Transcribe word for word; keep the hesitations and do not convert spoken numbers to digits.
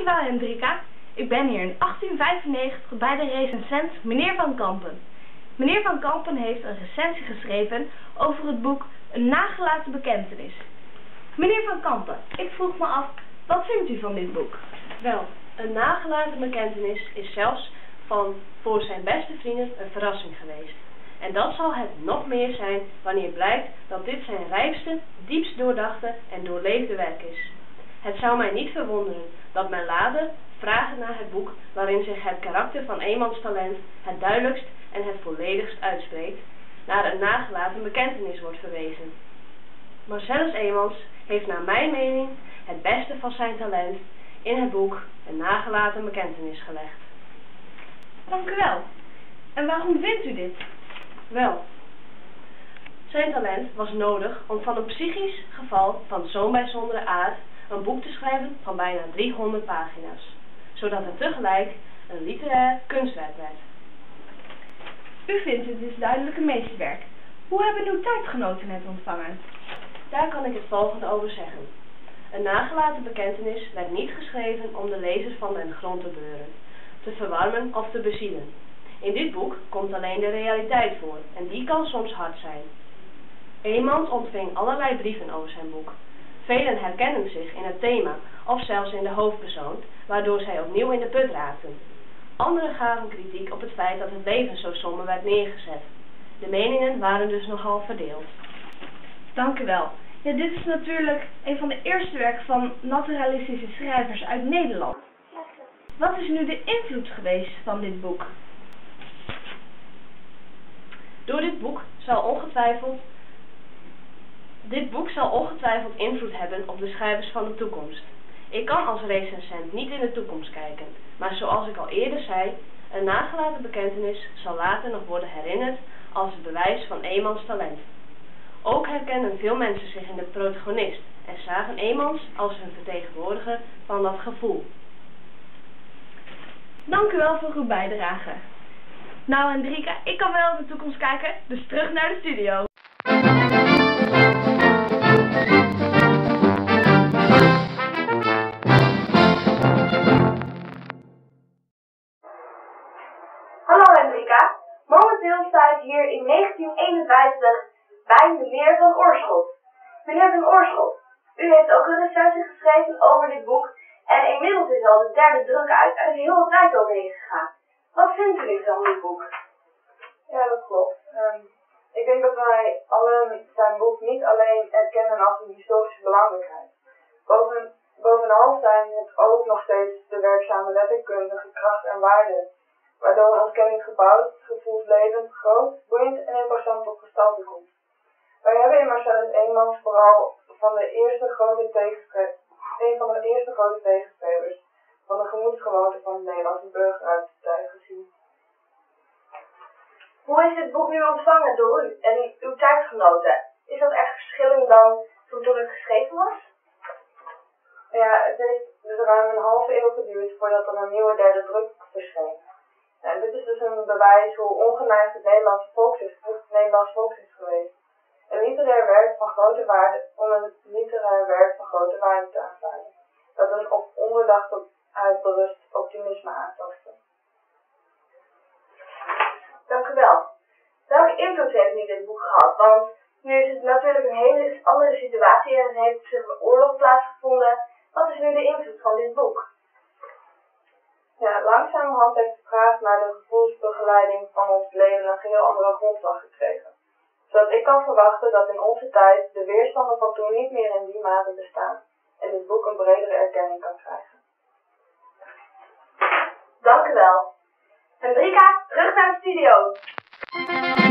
Dankjewel Hendrika. Ik ben hier in achttien vijfennegentig bij de recensent meneer Van Kampen. Meneer Van Kampen heeft een recensie geschreven over het boek Een nagelaten bekentenis. Meneer Van Kampen, ik vroeg me af, wat vindt u van dit boek? Wel, Een nagelaten bekentenis is zelfs van voor zijn beste vrienden een verrassing geweest. En dat zal het nog meer zijn wanneer blijkt dat dit zijn rijpste, diepst doordachte en doorleefde werk is. Het zou mij niet verwonderen dat men later, vragend naar het boek waarin zich het karakter van eenmans talent het duidelijkst en het volledigst uitspreekt, naar een nagelaten bekentenis wordt verwezen. Maar zelfs Eemans heeft naar mijn mening het beste van zijn talent in het boek Een nagelaten bekentenis gelegd. Dank u wel. En waarom vindt u dit? Wel, zijn talent was nodig om van een psychisch geval van zo'n bijzondere aard een boek te schrijven van bijna driehonderd pagina's, zodat het tegelijk een literair kunstwerk werd. U vindt het dus duidelijk een meesterwerk. Hoe hebben uw tijdgenoten het ontvangen? Daar kan ik het volgende over zeggen. Een nagelaten bekentenis werd niet geschreven om de lezers van den grond te beuren, te verwarmen of te bezielen. In dit boek komt alleen de realiteit voor en die kan soms hard zijn. Eemans ontving allerlei brieven over zijn boek. Velen herkennen zich in het thema of zelfs in de hoofdpersoon, waardoor zij opnieuw in de put raakten. Anderen gaven kritiek op het feit dat het leven zo somber werd neergezet. De meningen waren dus nogal verdeeld. Dank u wel. Ja, dit is natuurlijk een van de eerste werken van naturalistische schrijvers uit Nederland. Wat is nu de invloed geweest van dit boek? Door dit boek zal ongetwijfeld Dit boek zal ongetwijfeld invloed hebben op de schrijvers van de toekomst. Ik kan als recensent niet in de toekomst kijken, maar zoals ik al eerder zei, een nagelaten bekentenis zal later nog worden herinnerd als het bewijs van Eemans talent. Ook herkennen veel mensen zich in de protagonist en zagen Eemans als een vertegenwoordiger van dat gevoel. Dank u wel voor uw bijdrage. Nou Hendrika, ik kan wel in de toekomst kijken, dus terug naar de studio. Hallo Hendrika, momenteel sta ik hier in negentien eenenvijftig bij meneer Van Oorschot. Meneer Van Oorschot, u heeft ook een recensie geschreven over dit boek en inmiddels is al de derde druk uit en er is heel wat tijd overheen gegaan. Wat vindt u van dit boek? Ja, dat klopt. Um, ik denk dat wij allen zijn boek niet alleen erkennen als een historische belangrijkheid. Boven, bovenal zijn het ook nog steeds de werkzame letterkundige kracht en waarde, waardoor een ontkenning gebouwd, gevoelslevend, groot, boeiend en interessant tot gestalte komt. Wij hebben in Marcellus Eemans vooral van de eerste grote tegenspre- een van de eerste grote tegenspelers van de gemoedsgewoonte van de Nederlandse burger uit de tijd gezien. Hoe is dit boek nu ontvangen door u en uw tijdgenoten? Is dat echt verschillend dan toen het geschreven was? Ja, het heeft dus ruim een halve eeuw geduurd voordat er een nieuwe derde druk verscheen. En dit is dus een bewijs hoe ongeneigd het Nederlandse volk is, het Nederlands volk is geweest. Een literair werk van grote waarde om een literair werk van grote waarde te aanvaarden. Dat een op onbedacht uitberust optimisme aantastte. Dank u wel. Welke invloed heeft nu dit boek gehad? Want nu is het natuurlijk een hele andere situatie en er heeft zich een oorlog plaatsgevonden. Wat is nu de invloed van dit boek? Ja, langzamerhand heeft de vraag naar de gevoelsbegeleiding van ons leven een geheel andere grondslag gekregen. Zodat ik kan verwachten dat in onze tijd de weerstanden van toen niet meer in die mate bestaan en dit boek een bredere erkenning kan krijgen. Dank u wel. Hendrika, terug naar de studio.